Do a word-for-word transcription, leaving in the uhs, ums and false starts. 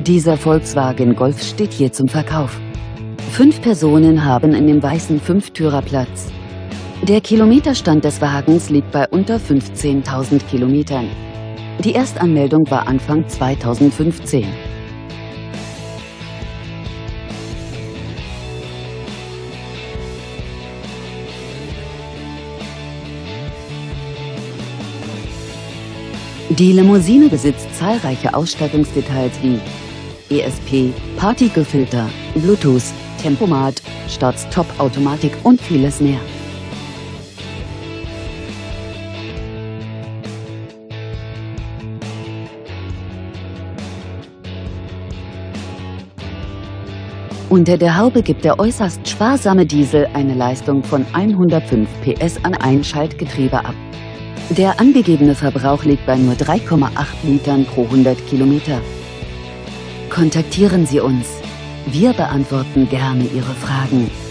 Dieser Volkswagen Golf steht hier zum Verkauf. Fünf Personen haben in dem weißen Fünftürer Platz. Der Kilometerstand des Wagens liegt bei unter fünfzehntausend Kilometern. Die Erstanmeldung war Anfang zweitausendfünfzehn. Die Limousine besitzt zahlreiche Ausstattungsdetails wie E S P, Partikelfilter, Bluetooth, Tempomat, Start-Stop-Automatik und vieles mehr. Unter der Haube gibt der äußerst sparsame Diesel eine Leistung von hundertfünf P S an ein Schaltgetriebe ab. Der angegebene Verbrauch liegt bei nur drei Komma acht Litern pro hundert Kilometer. Kontaktieren Sie uns. Wir beantworten gerne Ihre Fragen.